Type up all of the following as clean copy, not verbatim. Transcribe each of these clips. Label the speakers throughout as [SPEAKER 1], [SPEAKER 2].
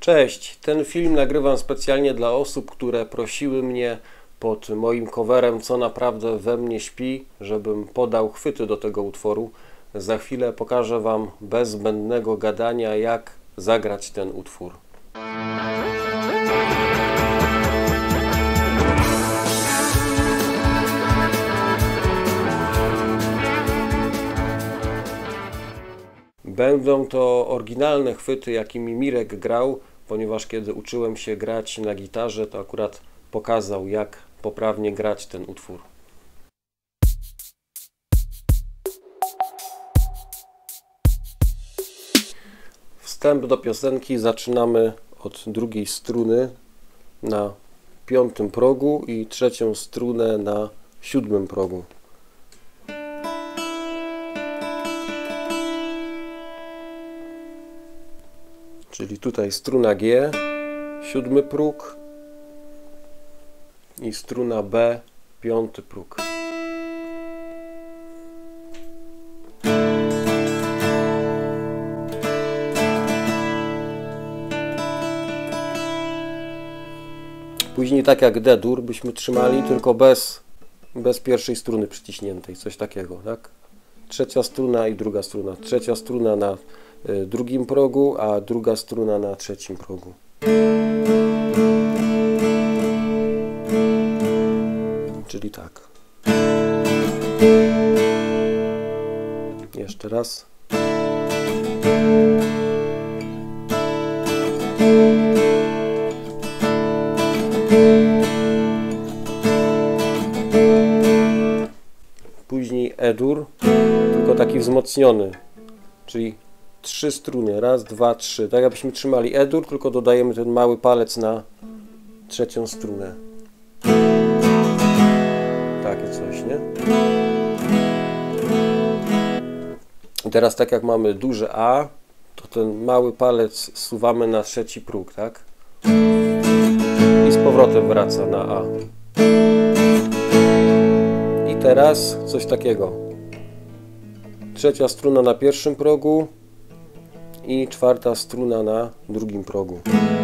[SPEAKER 1] Cześć, ten film nagrywam specjalnie dla osób, które prosiły mnie pod moim coverem Co naprawdę we mnie śpi, żebym podał chwyty do tego utworu. Za chwilę pokażę Wam bez zbędnego gadania, jak zagrać ten utwór. Będą to oryginalne chwyty, jakimi Mirek grał, ponieważ kiedy uczyłem się grać na gitarze, to akurat pokazał, jak poprawnie grać ten utwór. Wstęp do piosenki zaczynamy od drugiej struny na 5. progu i 3. strunę na 7. progu. Czyli tutaj struna G, 7. próg i struna B, 5. próg. Później tak jak D-dur byśmy trzymali, tylko bez pierwszej struny przyciśniętej, coś takiego, tak? 3. struna i 2. struna. 3. struna na 2. progu, a 2. struna na 3. progu. Czyli tak. Jeszcze raz. Później E-dur, tylko taki wzmocniony, czyli 3 struny, raz, 2, 3. Tak jakbyśmy trzymali E-dur, tylko dodajemy ten mały palec na 3. strunę. Takie coś, nie? I teraz tak jak mamy duże A, to ten mały palec zsuwamy na 3. próg, tak? I z powrotem wraca na A. I teraz coś takiego. 3. struna na 1. progu i 4. struna na 2. progu.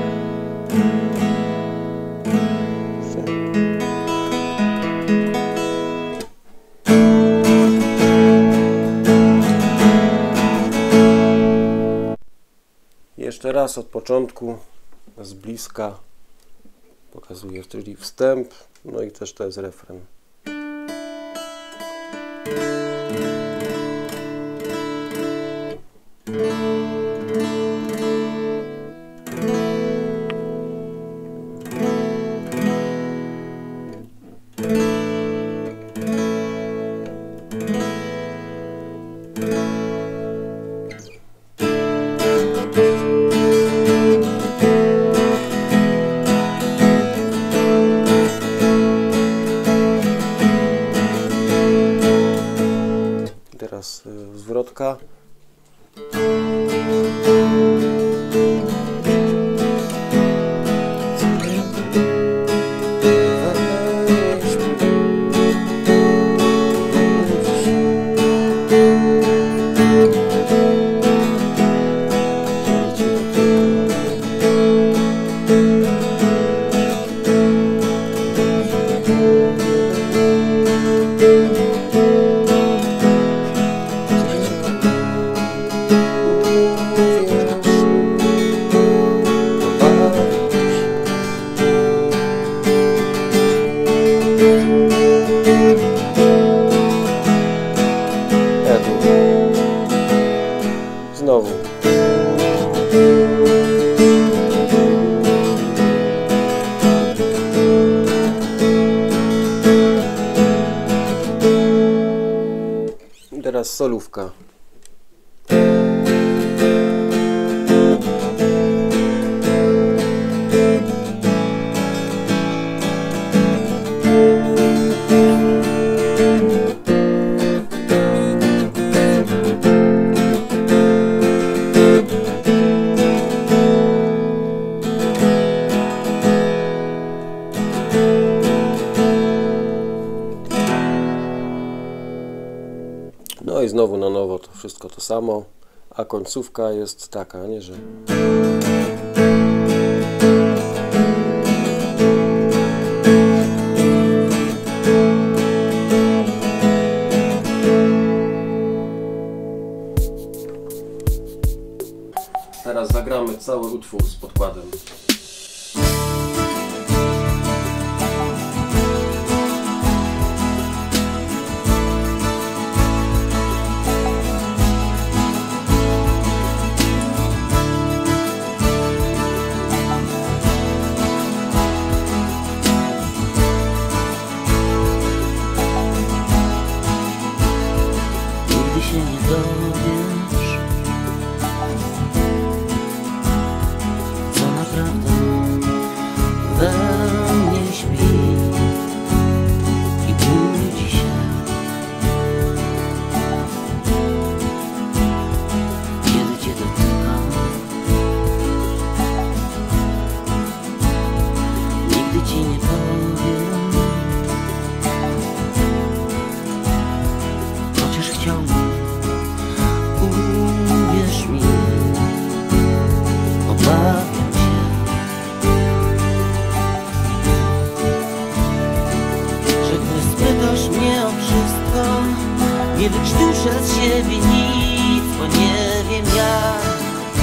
[SPEAKER 1] Jeszcze raz od początku, z bliska pokazuję, czyli wstęp, no i też to jest refren. Teraz zwrotka. Znowu. I teraz solówka. No i znowu na nowo to wszystko to samo, a końcówka jest taka, nie, że zaśpiewamy cały utwór z podkładem.
[SPEAKER 2] Nigdy się nie dowiesz, co naprawdę we mnie śpi i budzi się, kiedy cię dotykam. Nigdy ci nie powiem, chociaż chciałbym. Uwierz mi, obawiam się, że gdy spytasz mnie o wszystko, nie wykrztuszę z siebie nic, bo nie wiem jak.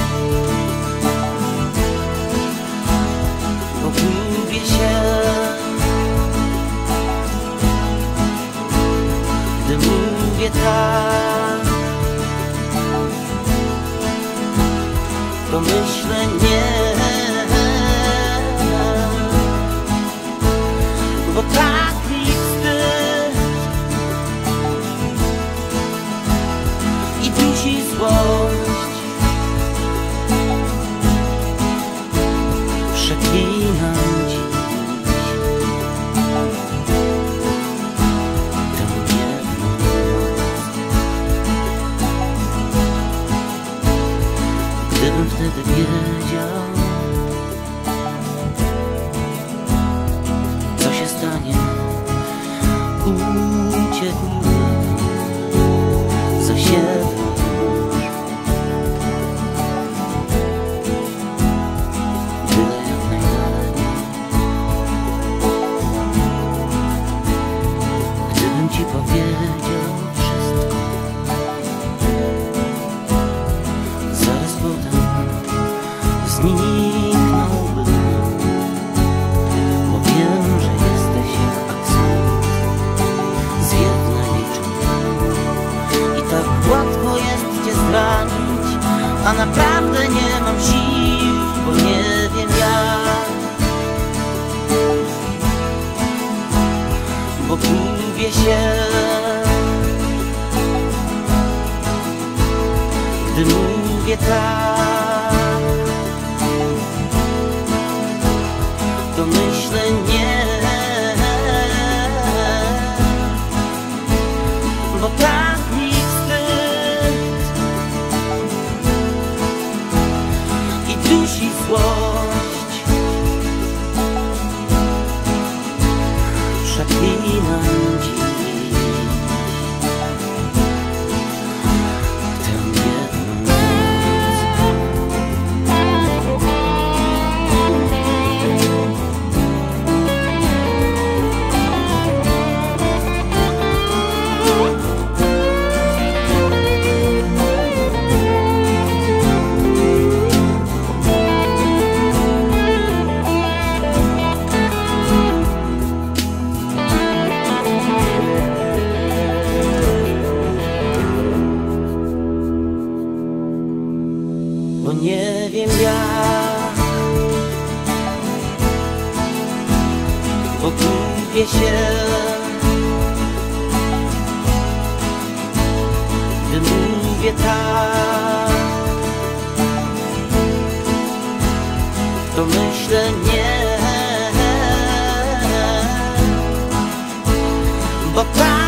[SPEAKER 2] Pogubię się, gdy mówię tak. To myślę nie, bo tak mi wstyd i dusi złość. Przeklinam dziś tę jedną noc. Gdybym wtedy wiedział, co się stanie, uciekłbym za siebie już. Byle jak najdalej. Gdybym ci powiedział wszystko, zaraz potem zniknąłbym, bo wiem, że jesteś jak akcent zjewny niczym. I tak łatwo jest cię zranić, a naprawdę nie mam sił, bo nie wiem jak. Bo gubię się, gdy mówię tak. To myślę nie, bo tak mi wstyd i dusi złość. Przeklinam dziś tę jedną noc. Bo nie wiem jak, bo gubię się, gdy mówię tak. To myślę nie, bo tak